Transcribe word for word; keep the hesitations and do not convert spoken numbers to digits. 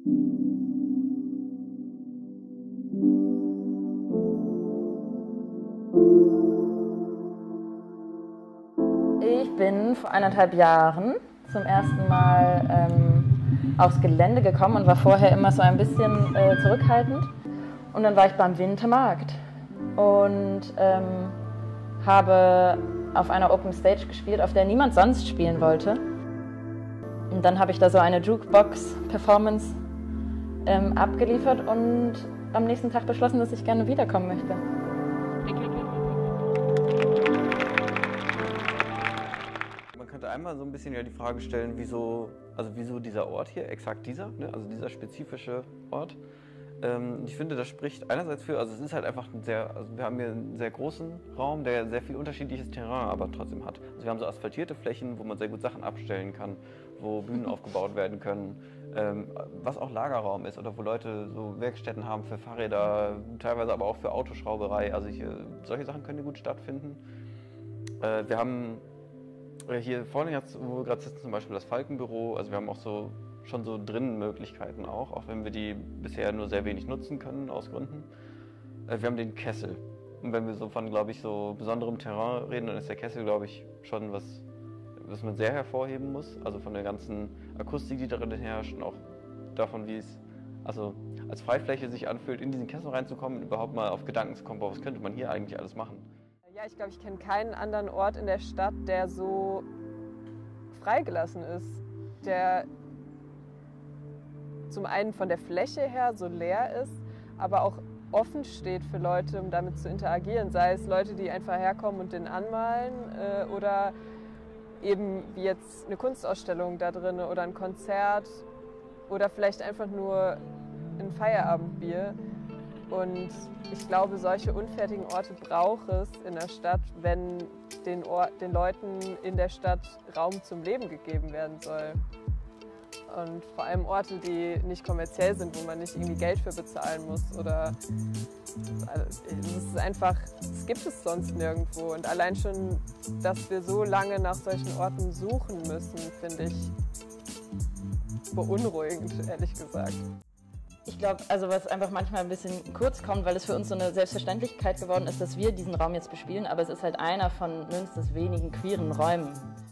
Ich bin vor eineinhalb Jahren zum ersten Mal ähm, aufs Gelände gekommen und war vorher immer so ein bisschen äh, zurückhaltend. Und dann war ich beim Wintermarkt und ähm, habe auf einer Open Stage gespielt, auf der niemand sonst spielen wollte. Und dann habe ich da so eine Jukebox-Performance ähm, abgeliefert und am nächsten Tag beschlossen, dass ich gerne wiederkommen möchte. Man könnte einmal so ein bisschen ja die Frage stellen, wieso, also wieso dieser Ort hier, exakt dieser, ne, also dieser spezifische Ort. Ähm, ich finde, das spricht einerseits für, also es ist halt einfach ein sehr, also wir haben hier einen sehr großen Raum, der sehr viel unterschiedliches Terrain aber trotzdem hat. Also wir haben so asphaltierte Flächen, wo man sehr gut Sachen abstellen kann, wo Bühnen aufgebaut werden können, ähm, was auch Lagerraum ist oder wo Leute so Werkstätten haben für Fahrräder, teilweise aber auch für Autoschrauberei. Also hier, solche Sachen können hier gut stattfinden. Äh, wir haben hier vorne jetzt, wo wir gerade sitzen, zum Beispiel das Falkenbüro. Also wir haben auch so schon so drinnen Möglichkeiten auch, auch wenn wir die bisher nur sehr wenig nutzen können aus Gründen. Äh, wir haben den Kessel. Und wenn wir so von, glaube ich, so besonderem Terrain reden, dann ist der Kessel, glaube ich, schon was, was man sehr hervorheben muss. Also von der ganzen Akustik, die darin herrscht und auch davon, wie es also als Freifläche sich anfühlt, in diesen Kessel reinzukommen und überhaupt mal auf Gedanken zu kommen, was könnte man hier eigentlich alles machen. Ja, ich glaube, ich kenne keinen anderen Ort in der Stadt, der so freigelassen ist, der zum einen von der Fläche her so leer ist, aber auch offen steht für Leute, um damit zu interagieren. Sei es Leute, die einfach herkommen und den anmalen äh, oder eben wie jetzt eine Kunstausstellung da drin oder ein Konzert oder vielleicht einfach nur ein Feierabendbier. Und ich glaube, solche unfertigen Orte braucht es in der Stadt, wenn den, Or den Leuten in der Stadt Raum zum Leben gegeben werden soll. Und vor allem Orte, die nicht kommerziell sind, wo man nicht irgendwie Geld für bezahlen muss. Oder es ist einfach, das gibt es sonst nirgendwo. Und allein schon, dass wir so lange nach solchen Orten suchen müssen, finde ich beunruhigend, ehrlich gesagt. Ich glaube, also was einfach manchmal ein bisschen kurz kommt, weil es für uns so eine Selbstverständlichkeit geworden ist, dass wir diesen Raum jetzt bespielen, aber es ist halt einer von Münsters wenigen queeren Räumen.